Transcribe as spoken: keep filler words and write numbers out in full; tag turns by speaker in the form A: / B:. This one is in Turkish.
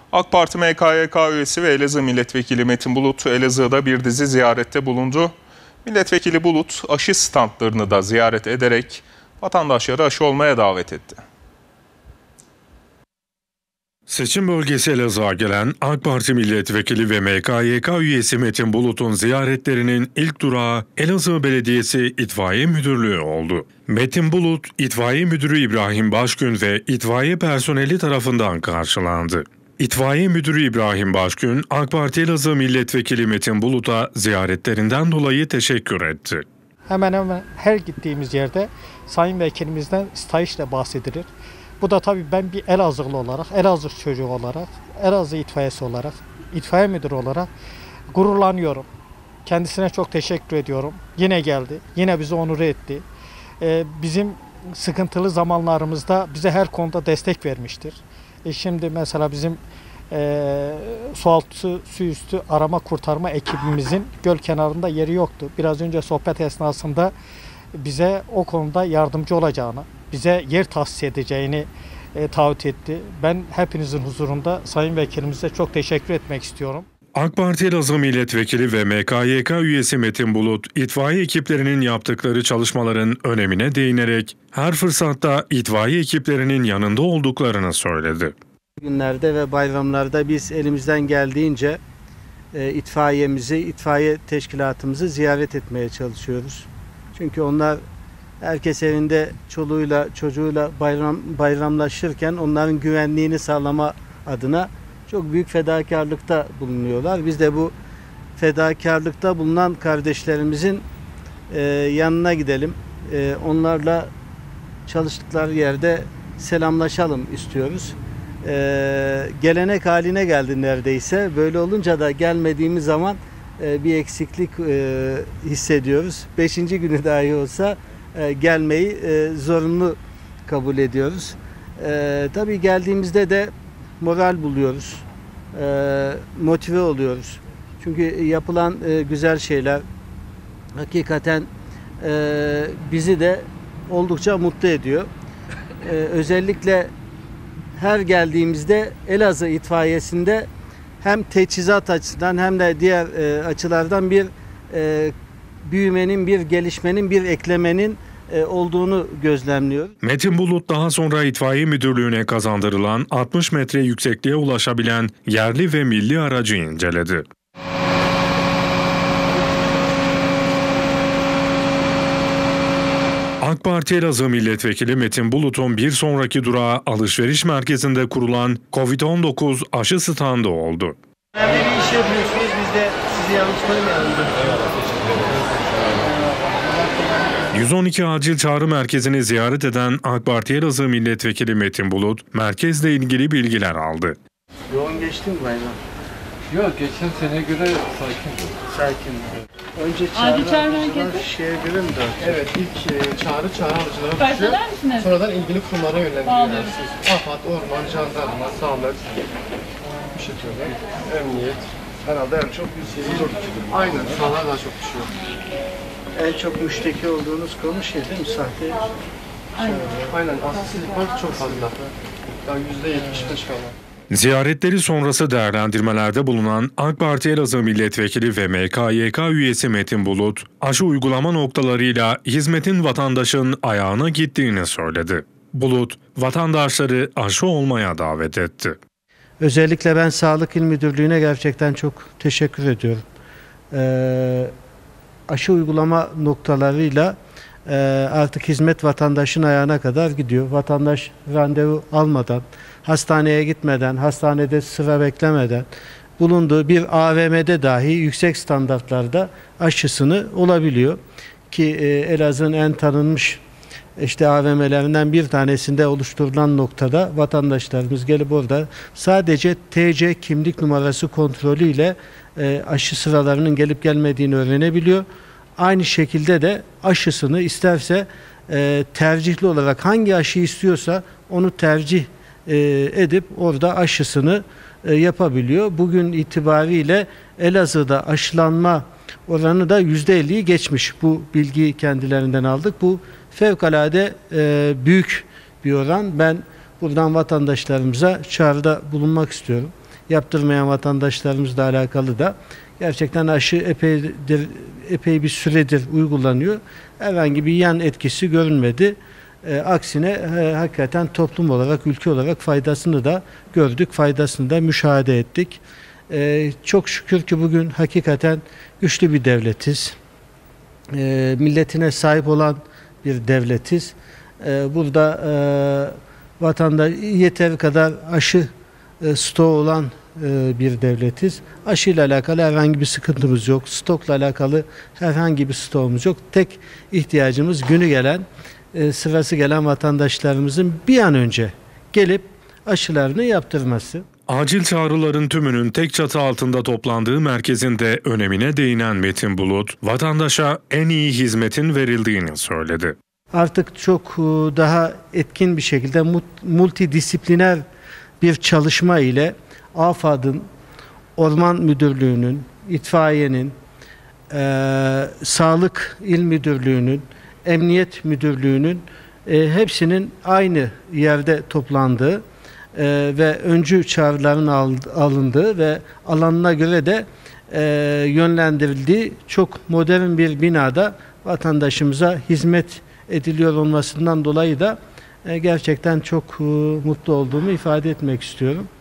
A: AK Parti M K Y K üyesi ve Elazığ Milletvekili Metin Bulut, Elazığ'da bir dizi ziyarette bulundu. Milletvekili Bulut, aşı standlarını da ziyaret ederek vatandaşları aşı olmaya davet etti.
B: Seçim bölgesi Elazığ'a gelen AK Parti milletvekili ve M K Y K üyesi Metin Bulut'un ziyaretlerinin ilk durağı Elazığ Belediyesi İtfaiye Müdürlüğü oldu. Metin Bulut, İtfaiye Müdürü İbrahim Başgün ve itfaiye personeli tarafından karşılandı. İtfaiye Müdürü İbrahim Başgün, AK Parti Elazığ Milletvekili Metin Bulut'a ziyaretlerinden dolayı teşekkür etti.
C: Hemen hemen her gittiğimiz yerde Sayın Vekilimizden stajla bahsedilir. Bu da tabii ben bir Elazığlı olarak, Elazığ çocuğu olarak, Elazığ itfaiyesi olarak, itfaiye müdürü olarak gururlanıyorum. Kendisine çok teşekkür ediyorum. Yine geldi, yine bizi onur etti. Ee, bizim sıkıntılı zamanlarımızda bize her konuda destek vermiştir. E şimdi mesela bizim e, su altı, su üstü arama kurtarma ekibimizin göl kenarında yeri yoktu. Biraz önce sohbet esnasında bize o konuda yardımcı olacağını, bize yer tahsis edeceğini e, taahhüt etti. Ben hepinizin huzurunda Sayın Vekilimize çok teşekkür etmek istiyorum.
B: AK Parti Elazığ Milletvekili ve M K Y K üyesi Metin Bulut, itfaiye ekiplerinin yaptıkları çalışmaların önemine değinerek her fırsatta itfaiye ekiplerinin yanında olduklarını söyledi.
D: Günlerde ve bayramlarda biz elimizden geldiğince e, itfaiyemizi, itfaiye teşkilatımızı ziyaret etmeye çalışıyoruz. Çünkü onlar herkes evinde çoluğuyla çocuğuyla bayram bayramlaşırken onların güvenliğini sağlama adına çok büyük fedakarlıkta bulunuyorlar. Biz de bu fedakarlıkta bulunan kardeşlerimizin e, yanına gidelim. E, onlarla çalıştıkları yerde selamlaşalım istiyoruz. E, gelenek haline geldi neredeyse. Böyle olunca da gelmediğimiz zaman e, bir eksiklik e, hissediyoruz. Beşinci günü dahi olsa e, gelmeyi e, zorunlu kabul ediyoruz. E, tabii geldiğimizde de moral buluyoruz, e, motive oluyoruz. Çünkü yapılan e, güzel şeyler hakikaten e, bizi de oldukça mutlu ediyor. E, özellikle her geldiğimizde Elazığ itfaiyesinde hem teçhizat açısından hem de diğer e, açılardan bir e, büyümenin, bir gelişmenin, bir eklemenin olduğunu gözlemliyor.
B: Metin Bulut daha sonra itfaiye müdürlüğüne kazandırılan altmış metre yüksekliğe ulaşabilen yerli ve milli aracı inceledi. AK Parti Elazığ Milletvekili Metin Bulut'un bir sonraki durağı alışveriş merkezinde kurulan Covid on dokuz aşı standı oldu.
D: Önemli bir iş yapıyorsunuz, biz de sizi yalnız koymayalım.
B: yüz on iki Acil Çağrı Merkezi'ni ziyaret eden AK Parti Elazığ Milletvekili Metin Bulut, merkezle ilgili bilgiler aldı.
D: Yoğun geçti mi bayram?
E: Yok, geçen seneye göre sakin.
D: Sakin. Önce
F: Acil Çağrı Merkezi
D: şeye göre mi dağıtıyor?
E: Evet, ilk e, çağrı çağrı alıcılara
F: Başlar
E: düşüyor.
F: misiniz?
E: Sonradan ilgili kurumlara yönlendiriyorlar.
F: Bağlıyoruz.
E: AFAD, Orman, Jandarma, Sağlık, işletiyorlar, Emniyet. Herhalde en çok yüz yirmi dört. Aynen, sağlar daha çok düşüyor.
D: En çok müşteki olduğunuz konu şey değil mi? Sahte.
E: Aynen, Aynen. Asılsızlık var çok fazla. Yani yüzde yetmiş beş falan.
B: Ziyaretleri sonrası değerlendirmelerde bulunan AK Parti Elazığ Milletvekili ve M K Y K üyesi Metin Bulut, aşı uygulama noktalarıyla hizmetin vatandaşın ayağına gittiğini söyledi. Bulut, vatandaşları aşı olmaya davet etti.
D: Özellikle ben Sağlık İl Müdürlüğü'ne gerçekten çok teşekkür ediyorum. Ee, aşı uygulama noktalarıyla e, artık hizmet vatandaşın ayağına kadar gidiyor. Vatandaş randevu almadan, hastaneye gitmeden, hastanede sıra beklemeden bulunduğu bir A V M'de dahi yüksek standartlarda aşısını olabiliyor. Ki e, Elazığ'ın en tanınmış işte A V M'lerinden bir tanesinde oluşturulan noktada vatandaşlarımız gelip orada sadece T C kimlik numarası kontrolüyle e, aşı sıralarının gelip gelmediğini öğrenebiliyor. Aynı şekilde de aşısını isterse e, tercihli olarak hangi aşı istiyorsa onu tercih e, edip orada aşısını e, yapabiliyor. Bugün itibariyle Elazığ'da aşılanma oranı da yüzde elliyi geçmiş. Bu bilgiyi kendilerinden aldık. Bu fevkalade e, büyük bir oran. Ben buradan vatandaşlarımıza çağrıda bulunmak istiyorum. yaptırmayan vatandaşlarımızla alakalı da gerçekten aşı epeydir, epey bir süredir uygulanıyor. Herhangi bir yan etkisi görünmedi. E, aksine e, hakikaten toplum olarak, ülke olarak faydasını da gördük, faydasını da müşahede ettik. E, çok şükür ki bugün hakikaten güçlü bir devletiz. E, milletine sahip olan bir devletiz. E, burada e, vatandaş yeteri kadar aşı e, stoğu olan e, bir devletiz. Aşıyla alakalı herhangi bir sıkıntımız yok. Stokla alakalı herhangi bir stoğumuz yok. Tek ihtiyacımız günü gelen, e, sırası gelen vatandaşlarımızın bir an önce gelip aşılarını yaptırması.
B: Acil çağrıların tümünün tek çatı altında toplandığı merkezinde önemine değinen Metin Bulut, vatandaşa en iyi hizmetin verildiğini söyledi.
D: Artık çok daha etkin bir şekilde multidisipliner bir çalışma ile AFAD'ın, Orman Müdürlüğü'nün, itfaiyenin, e, Sağlık İl Müdürlüğü'nün, Emniyet Müdürlüğü'nün e, hepsinin aynı yerde toplandığı e, ve öncü çağrıların alındığı ve alanına göre de e, yönlendirildiği çok modern bir binada vatandaşımıza hizmet ediliyor olmasından dolayı da e, gerçekten çok e, mutlu olduğumu ifade etmek istiyorum.